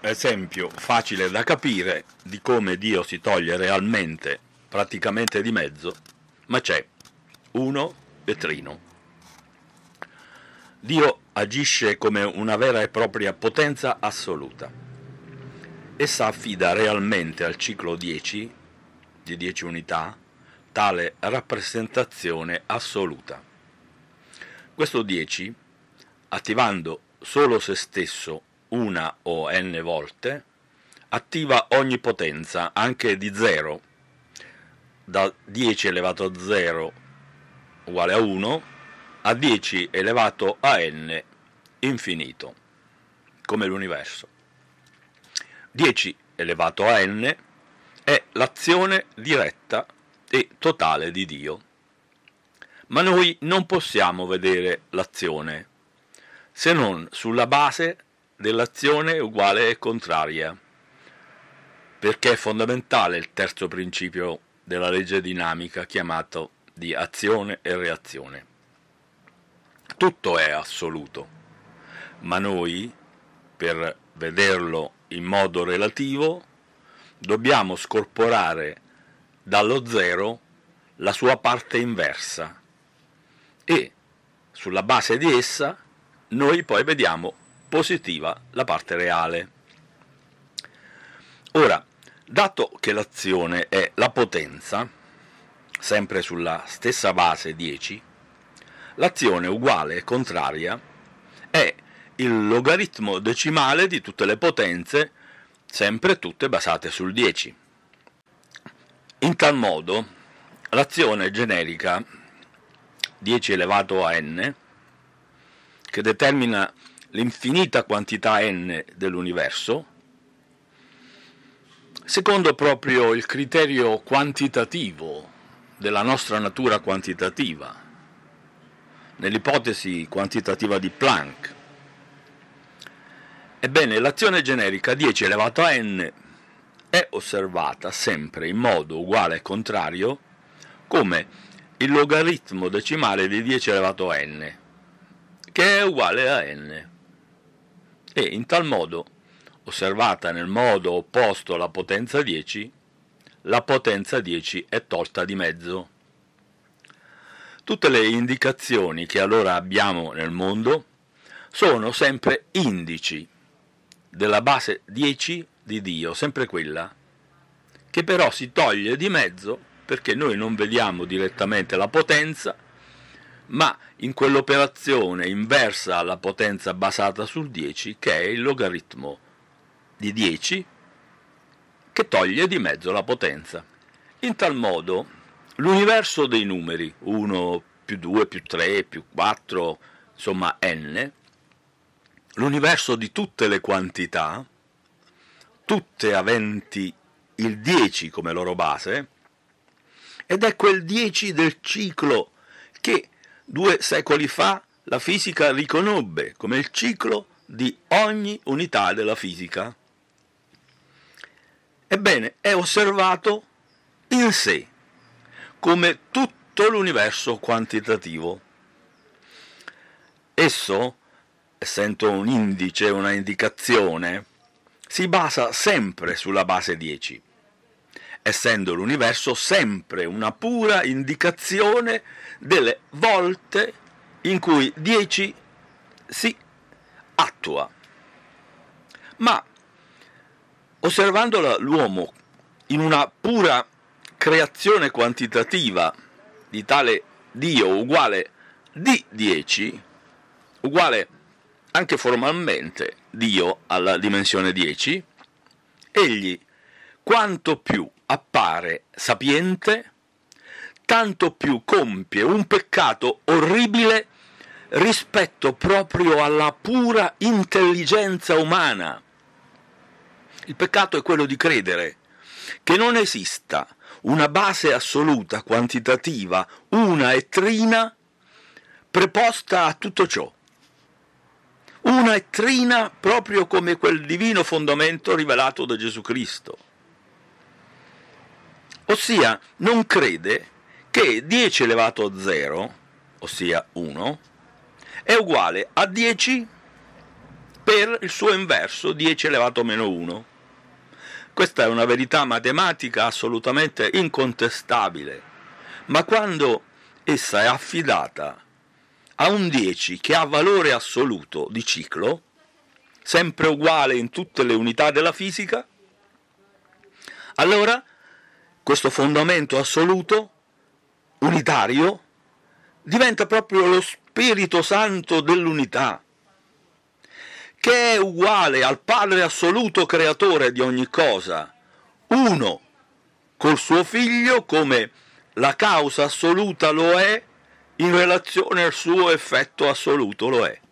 esempio facile da capire di come Dio si toglie realmente, praticamente di mezzo, ma c'è uno e trino. Dio agisce come una vera e propria potenza assoluta. Essa affida realmente al ciclo 10, di 10 unità, tale rappresentazione assoluta. Questo 10, attivando solo se stesso una o n volte, attiva ogni potenza, anche di 0, da 10 elevato a 0 uguale a 1, a 10 elevato a n infinito, come l'universo. 10 elevato a n è l'azione diretta e totale di Dio. Ma noi non possiamo vedere l'azione, se non sulla base dell'azione uguale e contraria, perché è fondamentale il terzo principio della legge dinamica chiamato di azione e reazione. Tutto è assoluto, ma noi, per vederlo in modo relativo, dobbiamo scorporare dallo zero la sua parte inversa e, sulla base di essa, noi poi vediamo positiva la parte reale. Ora, dato che l'azione è la potenza, sempre sulla stessa base 10, l'azione uguale e contraria è il logaritmo decimale di tutte le potenze, sempre tutte basate sul 10. In tal modo, l'azione generica 10 elevato a n, che determina l'infinita quantità n dell'universo, secondo proprio il criterio quantitativo della nostra natura quantitativa, nell'ipotesi quantitativa di Planck. Ebbene, l'azione generica 10 elevato a n è osservata sempre in modo uguale e contrario come il logaritmo decimale di 10 elevato a n, che è uguale a n, e in tal modo, osservata nel modo opposto alla potenza 10, la potenza 10 è tolta di mezzo. Tutte le indicazioni che allora abbiamo nel mondo sono sempre indici della base 10 di Dio, sempre quella, che però si toglie di mezzo perché noi non vediamo direttamente la potenza, ma in quell'operazione inversa alla potenza basata sul 10, che è il logaritmo di 10, che toglie di mezzo la potenza. In tal modo l'universo dei numeri, 1 più 2 più 3 più 4, insomma n, l'universo di tutte le quantità, tutte aventi il 10 come loro base, ed è quel 10 del ciclo che 2 secoli fa la fisica riconobbe come il ciclo di ogni unità della fisica. Ebbene, è osservato in sé, come tutto l'universo quantitativo. Esso, essendo un indice, una indicazione, si basa sempre sulla base 10, essendo l'universo sempre una pura indicazione delle volte in cui 10 si attua. Ma osservandola l'uomo in una pura creazione quantitativa di tale Dio uguale di 10, uguale anche formalmente Dio alla dimensione 10, egli quanto più appare sapiente, tanto più compie un peccato orribile rispetto proprio alla pura intelligenza umana. Il peccato è quello di credere che non esista una base assoluta, quantitativa, una e trina, preposta a tutto ciò. Una e trina proprio come quel divino fondamento rivelato da Gesù Cristo. Ossia, non crede che 10 elevato a 0, ossia 1, è uguale a 10 per il suo inverso, 10 elevato a meno 1. Questa è una verità matematica assolutamente incontestabile, ma quando essa è affidata a un 10 che ha valore assoluto di ciclo, sempre uguale in tutte le unità della fisica, allora questo fondamento assoluto, unitario, diventa proprio lo Spirito Santo dell'unità, che è uguale al Padre assoluto creatore di ogni cosa, uno col suo Figlio come la causa assoluta lo è in relazione al suo effetto assoluto lo è.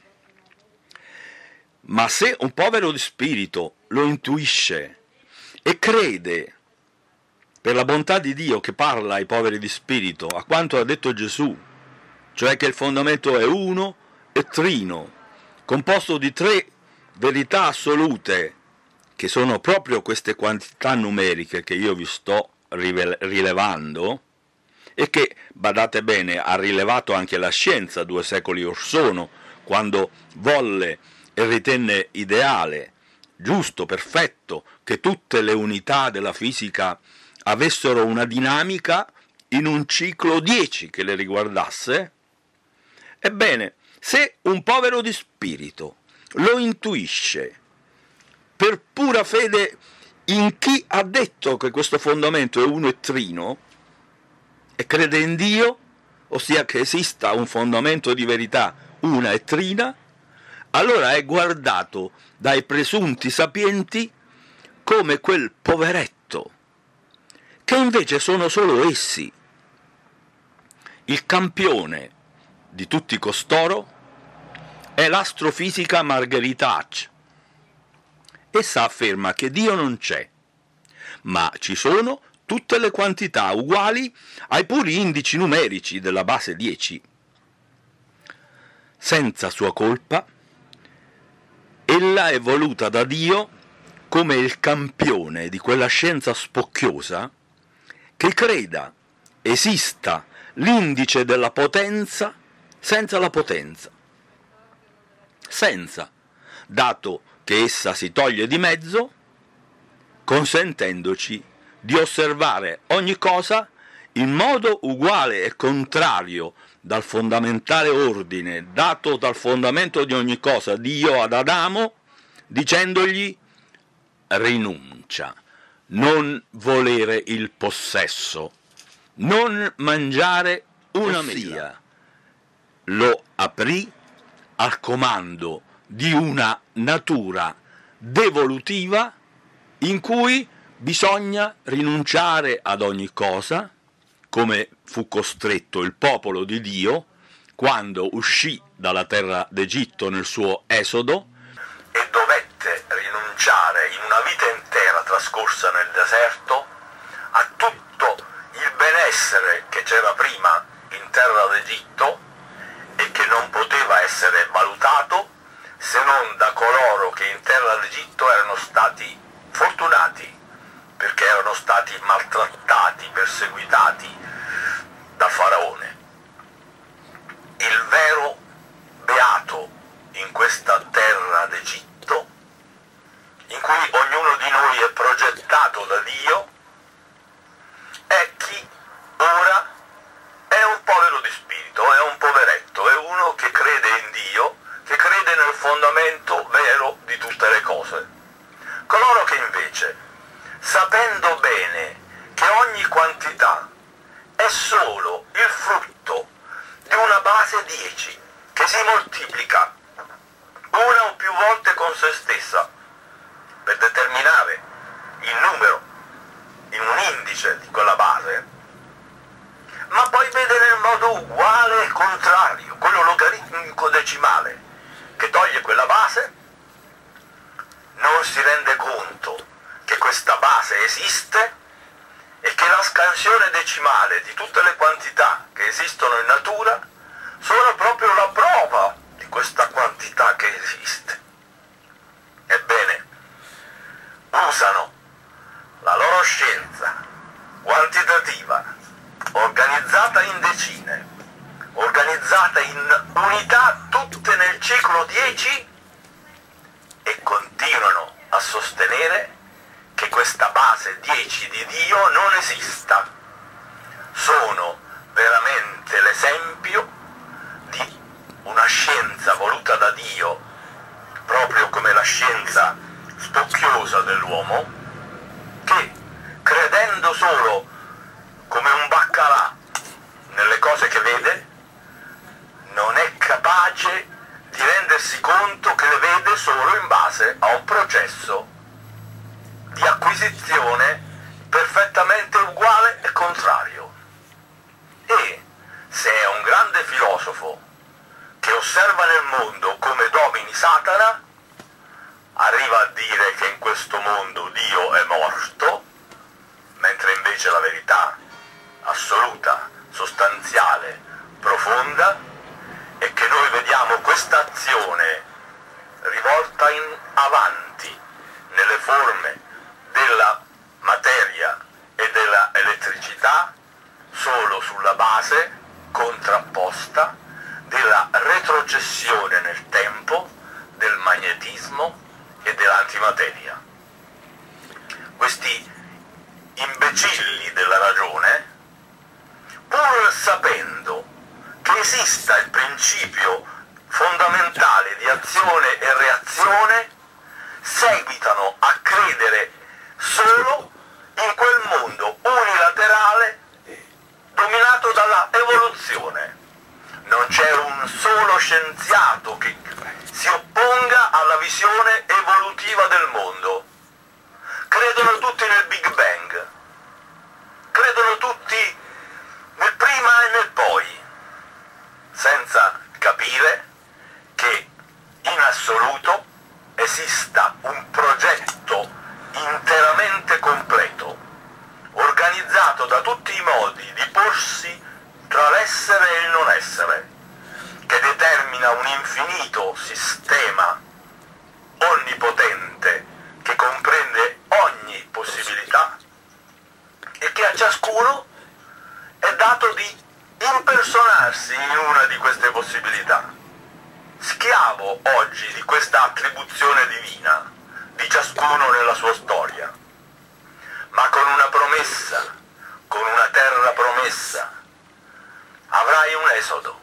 Ma se un povero di spirito lo intuisce e crede, per la bontà di Dio che parla ai poveri di spirito, a quanto ha detto Gesù, cioè che il fondamento è uno e trino, composto di 3 verità assolute, che sono proprio queste quantità numeriche che io vi sto rilevando, e che, badate bene, ha rilevato anche la scienza 2 secoli or sono, quando volle e ritenne ideale, giusto, perfetto, che tutte le unità della fisica avessero una dinamica in un ciclo 10 che le riguardasse. Ebbene, se un povero di spirito lo intuisce per pura fede in chi ha detto che questo fondamento è uno e trino, e crede in Dio, ossia che esista un fondamento di verità una e trina, allora è guardato dai presunti sapienti come quel poveretto, che invece sono solo essi. Il campione di tutti costoro è l'astrofisica Margherita Hack. Essa afferma che Dio non c'è, ma ci sono tutte le quantità uguali ai puri indici numerici della base 10. Senza sua colpa, ella è voluta da Dio come il campione di quella scienza spocchiosa che creda esista l'indice della potenza senza la potenza, senza, dato che essa si toglie di mezzo, consentendoci di osservare ogni cosa in modo uguale e contrario dal fondamentale ordine dato dal fondamento di ogni cosa Dio ad Adamo, dicendogli: rinuncia, non volere il possesso, non mangiare una melia. Lo aprì al comando di una natura devolutiva in cui bisogna rinunciare ad ogni cosa, come fu costretto il popolo di Dio quando uscì dalla terra d'Egitto nel suo esodo e dovette rinunciare in una vita intera trascorsa nel deserto a tutto il benessere che c'era prima in terra d'Egitto e che non poteva essere valutato se non da coloro che in terra d'Egitto erano stati fortunati, perché erano stati maltrattati, perseguitati dal faraone. Il vero beato in questa terra d'Egitto, in cui ognuno di noi è progettato da Dio, è chi ora è un povero di spirito, è un poveretto, è uno che crede in Dio, che crede nel fondamento vero di tutte le cose. Coloro che invece, sapendo bene che ogni quantità è solo il frutto di una base 10 che si moltiplica una o più volte con se stessa per determinare il numero in un indice di quella base, ma poi vede nel modo uguale e contrario, quello logaritmico decimale, che toglie quella base, non si rende conto che questa base esiste e che la scansione decimale di tutte le quantità che esistono in natura sono proprio la prova di questa quantità che esiste. Ebbene, usano la loro scienza quantitativa, organizzata in decine, organizzata in unità tutte nel ciclo 10, sostenere che questa base 10 di Dio non esista. Sono veramente l'esempio di una scienza voluta da Dio, proprio come la scienza spocchiosa dell'uomo, che credendo solo come un baccalà nelle cose che vede, non è capace di rendersi conto che le vede solo in base a un processo di acquisizione perfettamente uguale e contrario. E se è un grande filosofo che osserva nel mondo come domini Satana, arriva a dire che in questo mondo Dio è morto, mentre invece la verità assoluta, sostanziale, profonda è che noi vediamo questa azione rivolta in avanti nelle forme della materia e della elettricità solo sulla base contrapposta della retrocessione nel tempo, del magnetismo e dell'antimateria. Questi imbecilli della ragione, pur sapendo che esista il principio fondamentale di azione e reazione, seguitano a credere solo in quel mondo unilaterale dominato dalla evoluzione. Non c'è un solo scienziato che si opponga alla visione evolutiva del mondo. Credono tutti nel Big Bang, credono tutti nel prima e nel poi, senza capire che in assoluto esista un progetto interamente completo, organizzato da tutti i modi di porsi tra l'essere e il non essere, che determina un infinito sistema onnipotente che comprende ogni possibilità e che a ciascuno è dato di impersonarsi in una di queste possibilità, schiavo oggi di questa attribuzione divina di ciascuno nella sua storia, ma con una promessa, con una terra promessa. Avrai un esodo.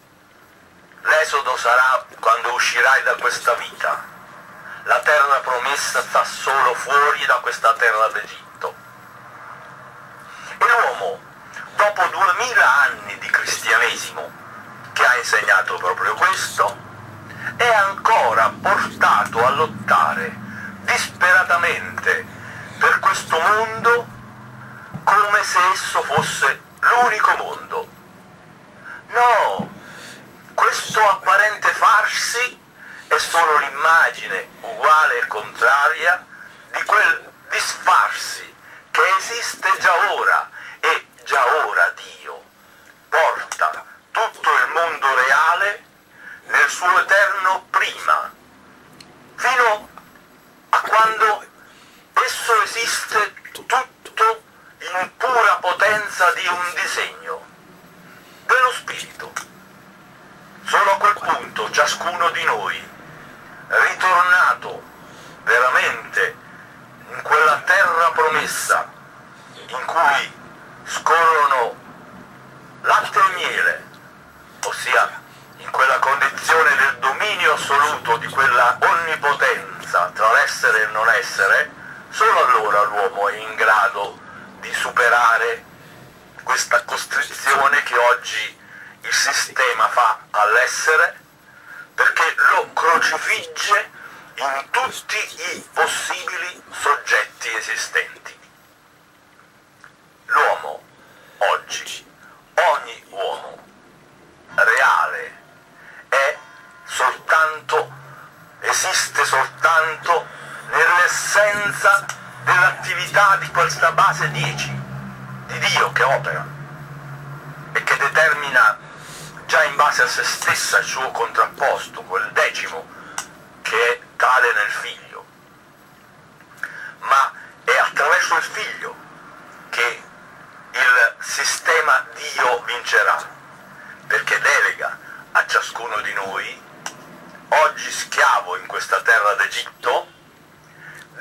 L'esodo sarà quando uscirai da questa vita. La terra promessa sta solo fuori da questa terra d'Egitto. E l'uomo, dopo 2000 anni di cristianesimo, che ha insegnato proprio questo, è ancora portato a lottare disperatamente per questo mondo come se esso fosse l'unico mondo. No, questo apparente farsi è solo l'immagine uguale e contraria di quel disfarsi che esiste già ora, e già ora Dio porta tutto il mondo reale nel suo eterno prima, fino a quando esso esiste tutto in pura potenza di un disegno dello Spirito. Solo a quel punto ciascuno di noi, ritornato veramente in quella terra promessa in cui scorrono latte e miele, ossia in quella condizione del dominio assoluto di quella onnipotenza tra l'essere e il non essere, solo allora l'uomo è in grado di superare questa costrizione che oggi il sistema fa all'essere, perché lo crocifigge in tutti i possibili soggetti esistenti. L'uomo oggi, ogni uomo reale, esiste soltanto nell'essenza dell'attività di questa base 10 di Dio che opera e che determina già in base a se stessa il suo contrapposto, quel decimo che è tale nel figlio. Ma è attraverso il figlio che il sistema Dio vincerà, perché delega a ciascuno di noi, oggi schiavo in questa terra d'Egitto,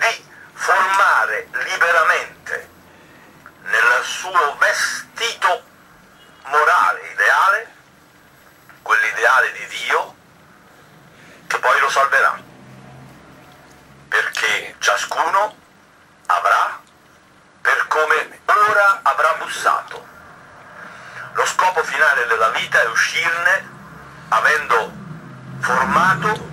ciascuno avrà per come ora avrà bussato. Lo scopo finale della vita è uscirne avendo formato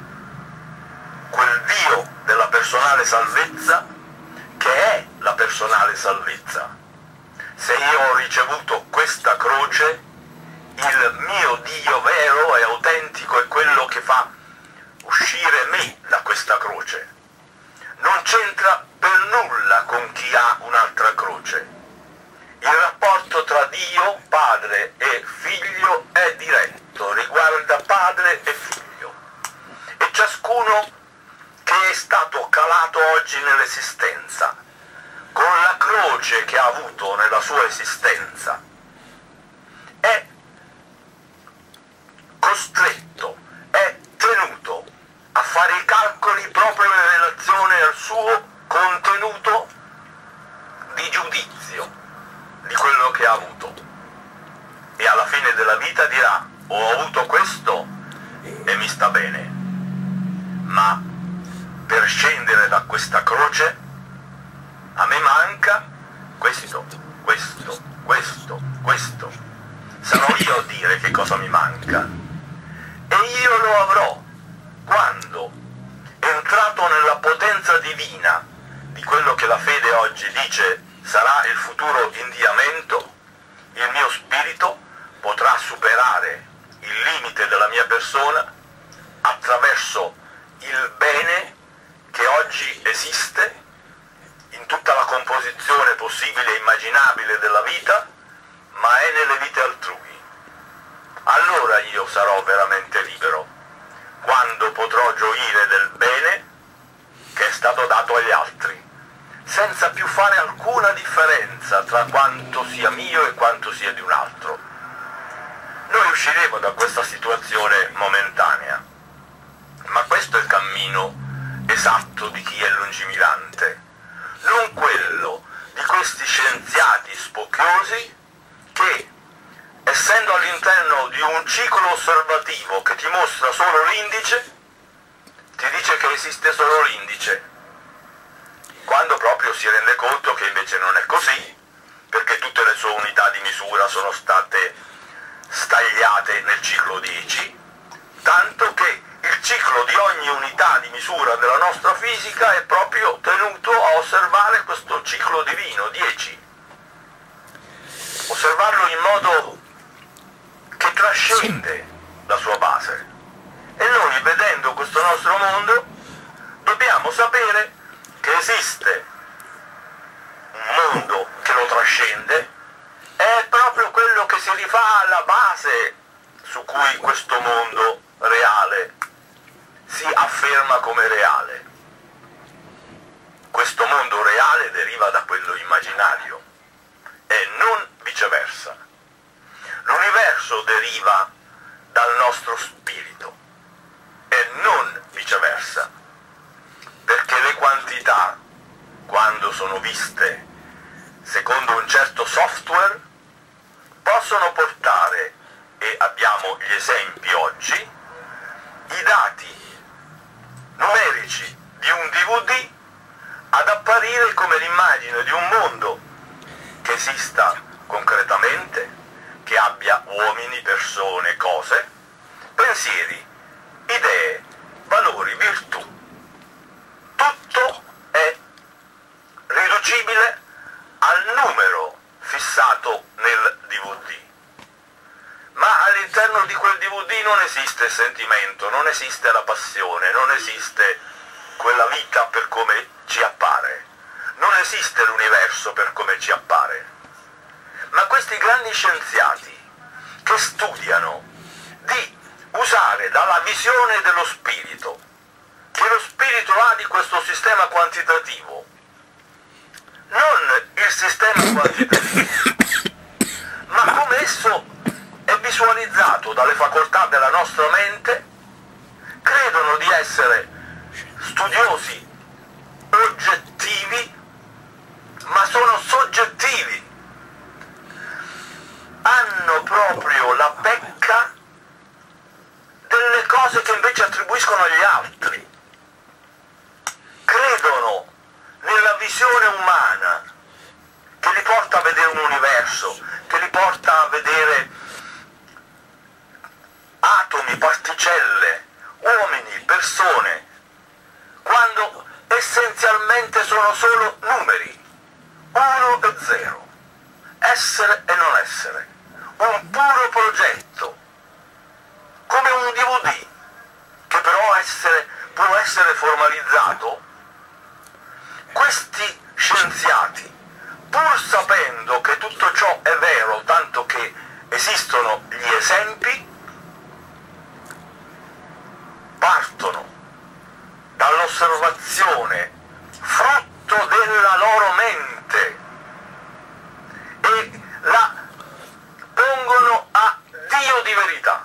quel Dio della personale salvezza che è la personale salvezza. Se io ho ricevuto questa croce, il mio Dio vero e autentico è quello che fa uscire me da questa croce. Non c'entra per nulla con chi ha un'altra croce. Il rapporto tra Dio, Padre e Figlio è diretto, riguarda Padre e Figlio. E ciascuno che è stato calato oggi nell'esistenza, con la croce che ha avuto nella sua esistenza, è costretto, è tenuto a fare i calcoli proprio in relazione al suo contenuto di giudizio di quello che ha avuto. E alla fine della vita dirà: ho avuto questo e mi sta bene, ma per scendere da questa croce a me manca questo. Sarò io a dire che cosa mi manca. E io lo avrò quando, entrato nella potenza divina di quello che la fede oggi dice sarà il futuro indiamento, il mio spirito potrà superare il limite della mia persona attraverso il bene che oggi esiste in tutta la composizione possibile e immaginabile della vita, ma è nelle vite altrui. Allora io sarò veramente libero, quando potrò gioire del bene che è stato dato agli altri, senza più fare alcuna differenza tra quanto sia mio e quanto sia di un altro. Noi usciremo da questa situazione momentanea, ma questo è il cammino esatto di chi è lungimirante, non quello di questi scienziati spocchiosi che, essendo all'interno di un ciclo osservativo che ti mostra solo l'indice, ti dice che esiste solo l'indice, quando proprio si rende conto che invece non è così, perché tutte le sue unità di misura sono state stagliate nel ciclo 10, tanto che il ciclo di ogni unità di misura della nostra fisica è proprio tenuto a osservare questo ciclo divino, 10. Osservarlo in modo che trascende la sua base. E noi, vedendo questo nostro mondo, dobbiamo sapere che esiste un mondo che lo trascende, è proprio quello che si rifà alla base su cui questo mondo reale si afferma come reale. Questo mondo reale deriva da quello immaginario e non viceversa. L'universo deriva dal nostro spirito e non viceversa, perché le quantità, quando sono viste secondo un certo software, possono portare, e abbiamo gli esempi oggi, i dati numerici di un DVD ad apparire come l'immagine di un mondo che esista concretamente, che abbia uomini, persone, cose, pensieri, idee, valori, virtù. Tutto è riducibile al numero fissato nel DVD. Ma all'interno di quel DVD non esiste il sentimento, non esiste la passione, non esiste quella vita per come ci appare, non esiste l'universo per come ci appare. Ma questi grandi scienziati che studiano di usare dalla visione dello spirito, che lo spirito ha di questo sistema quantitativo, non il sistema quantitativo, ma come esso è visualizzato dalle facoltà della nostra mente, credono di essere studiosi oggettivi, ma sono soggettivi. Hanno proprio la pecca delle cose che invece attribuiscono agli altri. Credono universo, che li porta a vedere atomi, particelle, uomini, persone, quando essenzialmente sono solo numeri, 1 e 0, essere e non essere, un puro progetto, come un DVD, che però può essere formalizzato. Questi scienziati, pur sapendo che tutto ciò è vero, tanto che esistono gli esempi, partono dall'osservazione frutto della loro mente e la pongono a Dio di verità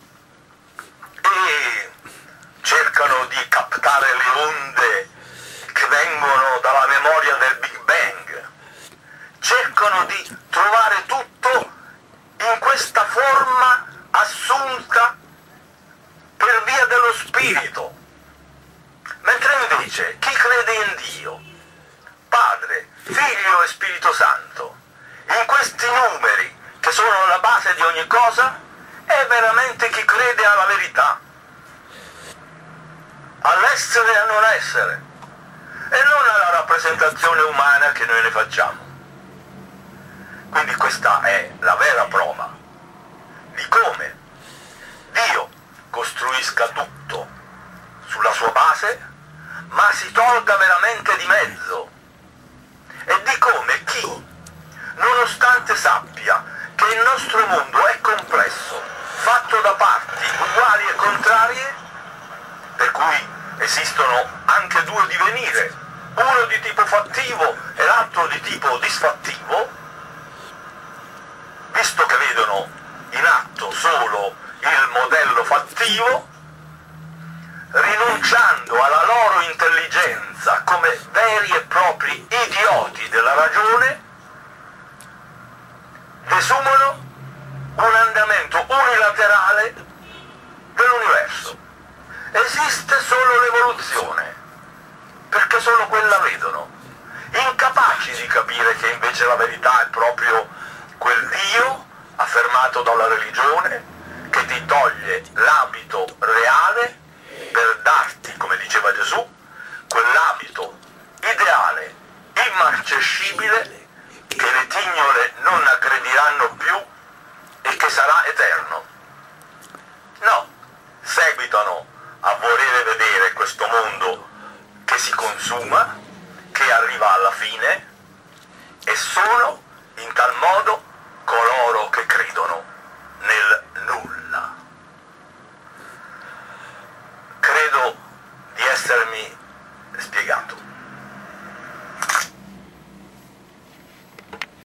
e cercano di captare le onde che vengono dalla memoria del Big Bang, cercano di trovare tutto in questa forma assunta per via dello spirito, mentre invece chi crede in Dio, Padre, Figlio e Spirito Santo, in questi numeri che sono la base di ogni cosa, è veramente chi crede alla verità, all'essere e a non essere, e non alla rappresentazione umana che noi ne facciamo. Quindi questa è la vera prova di come Dio costruisca tutto sulla sua base, ma si tolga veramente di mezzo, e di come chi, nonostante sappia che il nostro mondo è complesso, fatto da parti uguali e contrarie, per cui esistono anche due divenire, uno di tipo fattivo e l'altro di tipo disfattivo, visto che vedono in atto solo il modello fattivo, rinunciando alla loro intelligenza come veri e propri idioti della ragione, desumono un andamento unilaterale dell'universo. Esiste solo l'evoluzione, perché solo quella vedono, incapaci di capire che invece la verità è proprio quel Dio affermato dalla religione che ti toglie l'abito